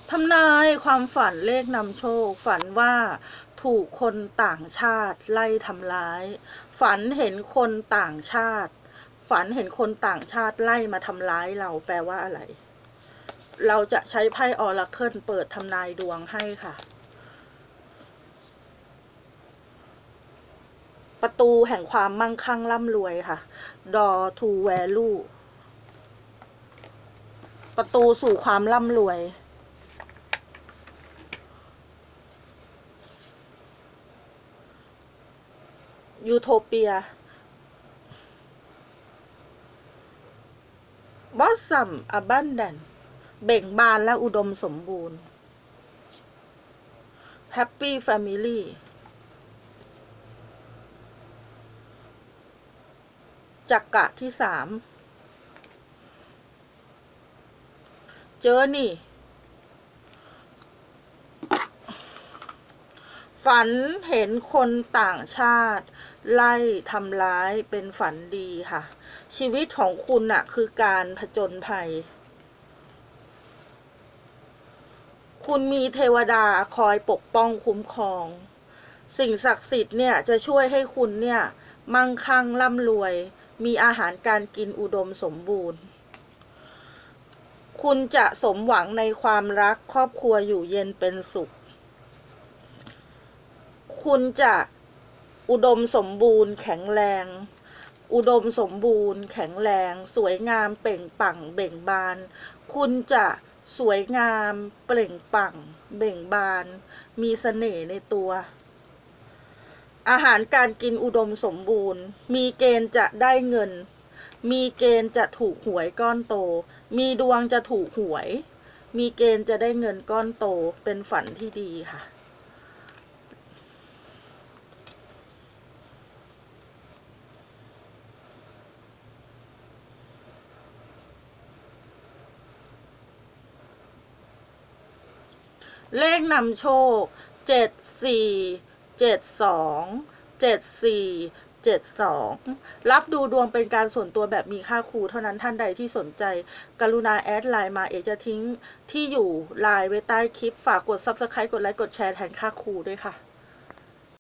ทำนายความฝันเลขนำโชคฝันว่าถูกคนต่างชาติไล่ทำร้ายฝันเห็นคนต่างชาติไล่มาทำร้ายเราแปลว่าอะไรเราจะใช้ไพ่ออราเคิลเปิดทำนายดวงให้ค่ะประตูแห่งความมั่งคั่งร่ำรวยค่ะ Door to Value ประตูสู่ความร่ำรวยยูโทเปียบอสซัมอบันแดนเบ่งบานและอุดมสมบูรณ์แฮปปี้แฟมิลี่จักระที่3เจอนี่ฝันเห็นคนต่างชาติไล่ทำร้ายเป็นฝันดีค่ะชีวิตของคุณน่ะคือการผจญภัยคุณมีเทวดาคอยปกป้องคุ้มครองสิ่งศักดิ์สิทธิ์เนี่ยจะช่วยให้คุณเนี่ยมั่งคั่งร่ำรวยมีอาหารการกินอุดมสมบูรณ์คุณจะสมหวังในความรักครอบครัวอยู่เย็นเป็นสุขคุณจะอุดมสมบูรณ์แข็งแรงอุดมสมบูรณ์แข็งแรงสวยงามเปล่งปลั่งเบ่งบานคุณจะสวยงามเปล่งปลั่งเบ่งบานมีเสน่ห์ในตัวอาหารการกินอุดมสมบูรณ์มีเกณฑ์จะได้เงินมีเกณฑ์จะถูกหวยก้อนโตมีดวงจะถูกหวยมีเกณฑ์จะได้เงินก้อนโตเป็นฝันที่ดีค่ะเลขนำโชค74727472รับดูดวงเป็นการส่วนตัวแบบมีค่าครูเท่านั้นท่านใดที่สนใจกรุณาแอดไลน์มาเอจะทิ้งที่อยู่ไลน์ไว้ใต้คลิปฝากกด Subscribe กดไลค์กดแชร์แทนค่าครูด้วยค่ะ